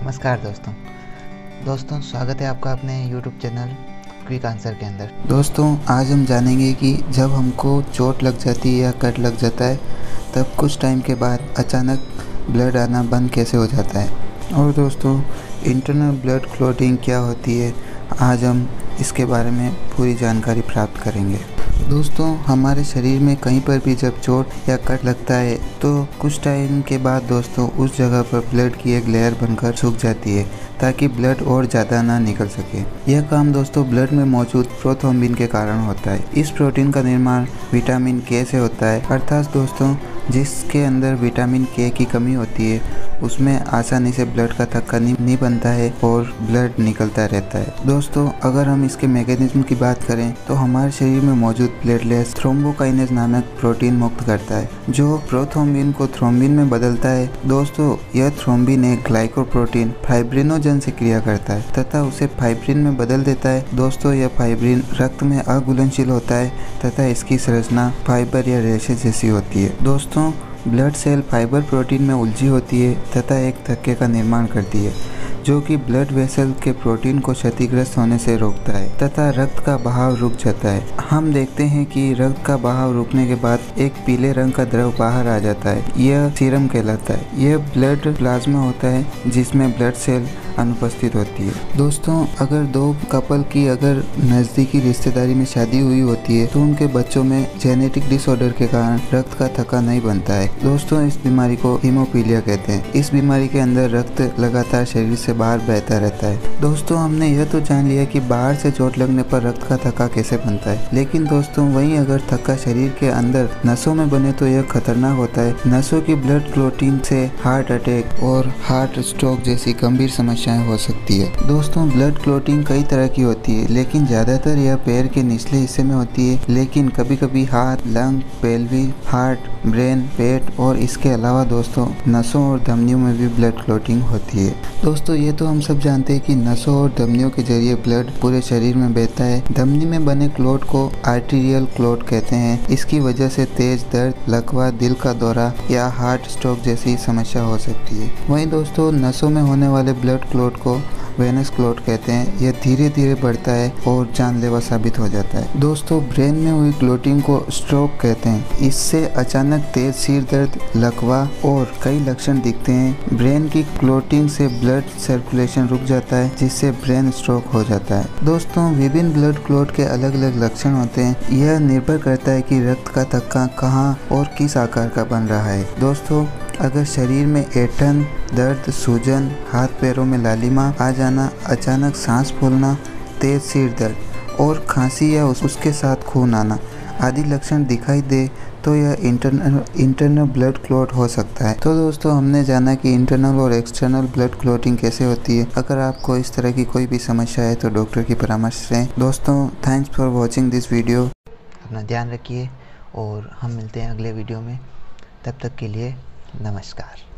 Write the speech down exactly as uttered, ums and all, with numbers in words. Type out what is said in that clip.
नमस्कार दोस्तों दोस्तों स्वागत है आपका अपने यूट्यूब चैनल क्विक आंसर के अंदर। दोस्तों आज हम जानेंगे कि जब हमको चोट लग जाती है या कट लग जाता है तब कुछ टाइम के बाद अचानक ब्लड आना बंद कैसे हो जाता है। और दोस्तों इंटरनल ब्लड क्लॉटिंग क्या होती है, आज हम इसके बारे में पूरी जानकारी प्राप्त करेंगे। दोस्तों हमारे शरीर में कहीं पर भी जब चोट या कट लगता है तो कुछ टाइम के बाद दोस्तों उस जगह पर ब्लड की एक लेयर बनकर सूख जाती है ताकि ब्लड और ज़्यादा ना निकल सके। यह काम दोस्तों ब्लड में मौजूद प्रोथ्रोम्बिन के कारण होता है। इस प्रोटीन का निर्माण विटामिन के से होता है, अर्थात दोस्तों जिसके अंदर विटामिन के की कमी होती है उसमें आसानी से ब्लड का थक्का नहीं बनता है और ब्लड निकलता रहता है। दोस्तों अगर हम इसके मैकेनिज्म की बात करें तो हमारे शरीर में मौजूद प्लेटलेट्स थ्रोम्बोकाइनेज नामक प्रोटीन मुक्त करता है जो प्रोथ्रोम्बिन को थ्रोम्बिन में बदलता है। दोस्तों यह थ्रोम्बिन एक ग्लाइकोप्रोटीन फाइब्रिनोजन से क्रिया करता है तथा उसे फाइब्रिन में बदल देता है। दोस्तों यह फाइब्रिन रक्त में अघुलनशील होता है तथा इसकी संरचना फाइबर या रेशे जैसी होती है। दोस्तों ब्लड सेल फाइबर प्रोटीन में उलझी होती है तथा एक थक्के का निर्माण करती है जो कि ब्लड वेसल के प्रोटीन को क्षतिग्रस्त होने से रोकता है तथा रक्त का बहाव रुक जाता है। हम देखते हैं कि रक्त का बहाव रुकने के बाद एक पीले रंग का द्रव बाहर आ जाता है, यह सीरम कहलाता है। यह ब्लड प्लाज्मा होता है जिसमें ब्लड सेल अनुपस्थित होती है। दोस्तों अगर दो कपल की अगर नज़दीकी रिश्तेदारी में शादी हुई होती है तो उनके बच्चों में जेनेटिक डिसऑर्डर के कारण रक्त का थक्का नहीं बनता है। दोस्तों इस बीमारी को हीमोफीलिया कहते हैं। इस बीमारी के अंदर रक्त लगातार शरीर से बाहर बहता रहता है। दोस्तों हमने यह तो जान लिया कि बाहर से चोट लगने पर रक्त का थक्का कैसे बनता है, लेकिन दोस्तों वहीं अगर थक्का शरीर के अंदर नसों में बने तो यह खतरनाक होता है। नसों की ब्लड क्लॉटिंग से हार्ट अटैक और हार्ट स्ट्रोक जैसी गंभीर समस्याएं हो सकती है। दोस्तों ब्लड क्लॉटिंग कई तरह की होती है, लेकिन ज्यादातर यह पैर के निचले हिस्से में होती है, लेकिन कभी कभी हाथ, लंग, पेल्वी, हार्ट, ब्रेन, पेट और इसके अलावा दोस्तों नसों और धमनियों में भी ब्लड क्लॉटिंग होती है। दोस्तों ये तो हम सब जानते हैं कि नसों और धमनियों के जरिए ब्लड पूरे शरीर में बहता है। धमनी में बने क्लॉट को आर्टीरियल क्लॉट कहते हैं। इसकी वजह से तेज दर्द, लकवा, दिल का दौरा या हार्ट स्ट्रोक जैसी समस्या हो सकती है। वहीं दोस्तों नसों में होने वाले ब्लड क्लॉट को वेनस क्लॉट कहते हैं। यह धीरे धीरे बढ़ता है और जानलेवा साबित हो जाता है। दोस्तों ब्रेन में हुई क्लॉटिंग को स्ट्रोक कहते हैं। इससे अचानक तेज सिर दर्द, लकवा और कई लक्षण दिखते हैं। ब्रेन की क्लॉटिंग से ब्लड सर्कुलेशन रुक जाता है जिससे ब्रेन स्ट्रोक हो जाता है। दोस्तों विभिन्न ब्लड क्लॉट के अलग अलग लक्षण होते हैं। यह निर्भर करता है कि रक्त का थक्का कहाँ और किस आकार का बन रहा है। दोस्तों अगर शरीर में ऐंठन, दर्द, सूजन, हाथ पैरों में लालिमा आ जाना, अचानक सांस फूलना, तेज सिर दर्द और खांसी या उस, उसके साथ खून आना आदि लक्षण दिखाई दे तो यह इंटरनल इंटरनल ब्लड क्लॉट हो सकता है। तो दोस्तों हमने जाना कि इंटरनल और एक्सटर्नल ब्लड क्लॉटिंग कैसे होती है। अगर आपको इस तरह की कोई भी समस्या है तो डॉक्टर की परामर्श लें। दोस्तों thanks for watching this video. अपना ध्यान रखिए और हम मिलते हैं अगले वीडियो में। तब तक के लिए नमस्कार।